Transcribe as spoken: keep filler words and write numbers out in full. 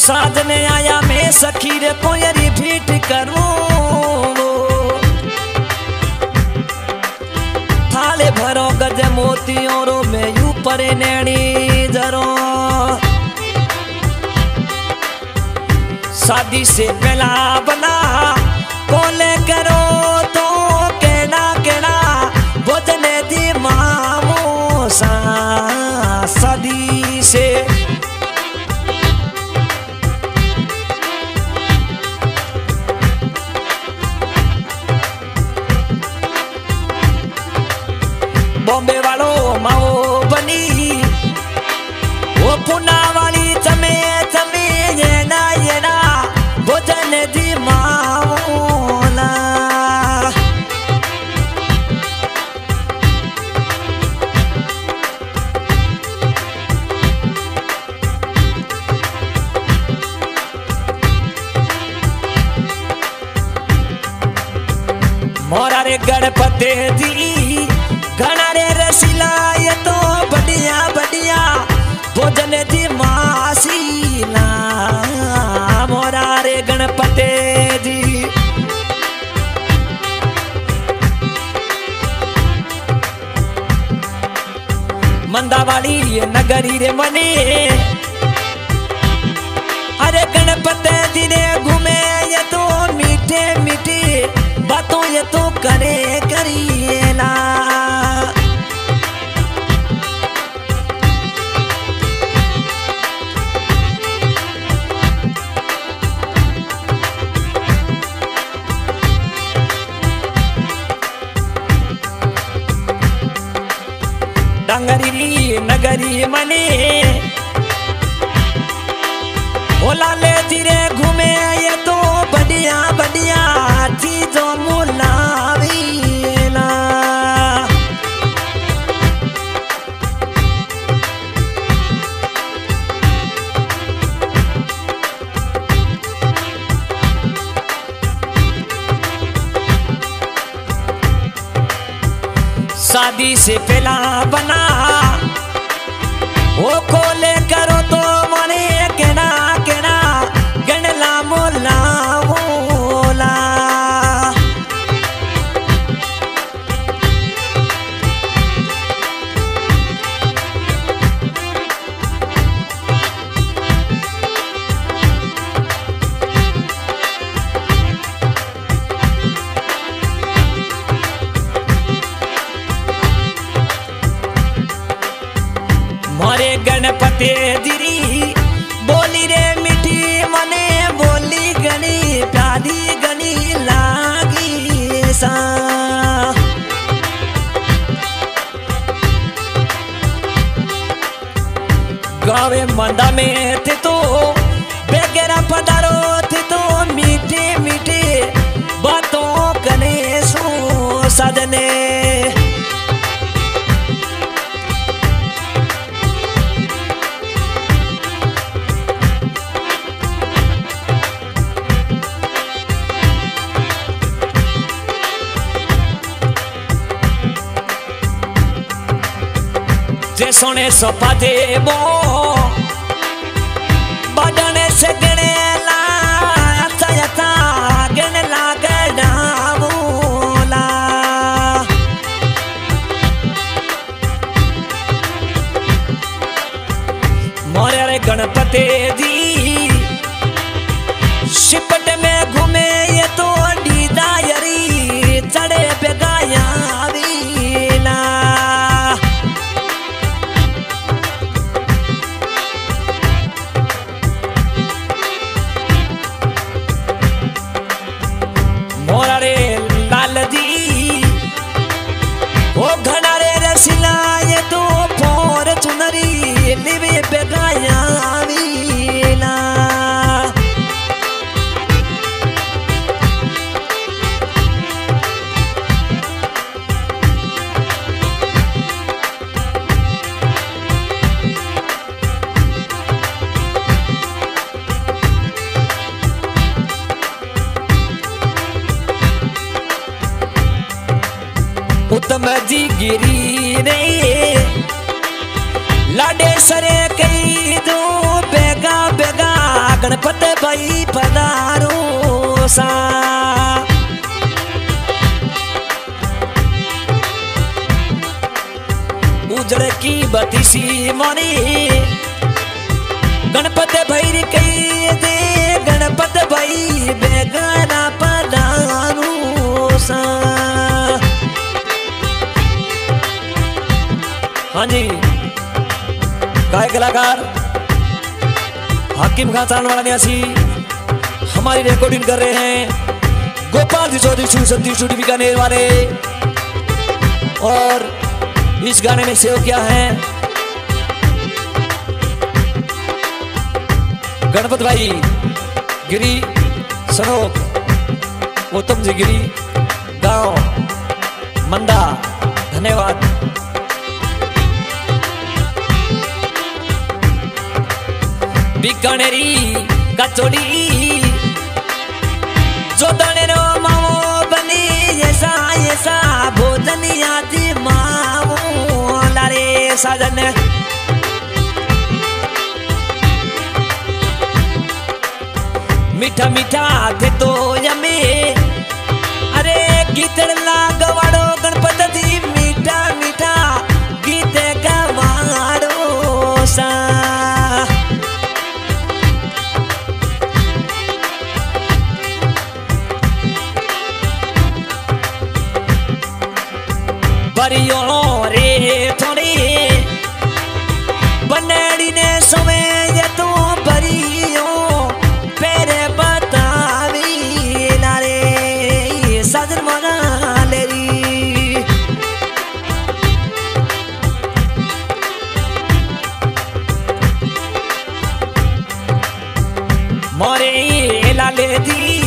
साजने आया मैं सखी रे कोई रिपीट करूं थाले भरो गज मोतियों रो मैं ऊपर नैनी जरो शादी से पहला बना कोले करो तो कहना कहना बोझने दी मामू सा शादी से बॉम्बे वालो माओ बनी वो पुना वाली चमे चमे ये ना ये ना भोजन दी माओला मोरा रे गणपति जी घना रे रसीला ये तो बढ़िया बढ़िया भोजन दी मासीला मोरा रे गणपति जी मंदावाली ये नगरी रे मने अरे गणपति जी ने घूमे ये तो मीठे मीठे बातों ये तो करे करिएला डंगरी नगरी मने बोला ले जीरे घूमे ये तो बढ़िया बढ़िया चीजों मुलावीला शादी से पहला बना वो खोले करो तो मने केना केना गणला मोला मोला मोरे गणपति दिरी बोली रे मिठी मने बोली गनी प्यारी गनी लागी सा गावे मंदा में थे तो बेगेरा पधारो थे तो मीठे मीठे बातों कने सो सजने जे सोने सोपा देवो बदने से गणे ला अच्छा अच्छा गण ला गडावोला मोरे रे गणपति जी शिपट में घूमे ये तो डीदा यरी चढ़े बेगाया वीला मोरा रे लाल जी वो घना रे रसीला ये तो फोर चुनरी लिवे बेगाया वीला उत्तम जी गिरी रे लाडे सरे कई दो बेगा बेगा गणपति सा उजड़ की बतीसी मोरी गणपत भैर कई दे गणपत भाई बेगाना पधारू सा। हाँ जी, गायक कलाकार हाकिम खान सालवाड़ा न्यासी हमारी रिकॉर्डिंग कर रहे हैं। गोपाल जी चौधरी सतीश स्टूडियो बीकानेर वाले, और इस गाने में सेव किया है गणपत भाई गिरी सनोक, उत्तम जी गिरी गांव मंदा। धन्यवाद। बीकानेरी कचौड़ी जो दनेरो माओ बनी ऐसा ऐसा भोजन याद माओ लारे साजन। मीठा मीठा थे तो यमे अरे गीत लागवाड़ो गणपत जी मीठा मीठा गीत गवाड़ो सा। परियो रे थोड़ी बनड़ी ने सोवे ये तू परियो पेरे बतावी लारे साजन मना लेरी। मोरे लाले दी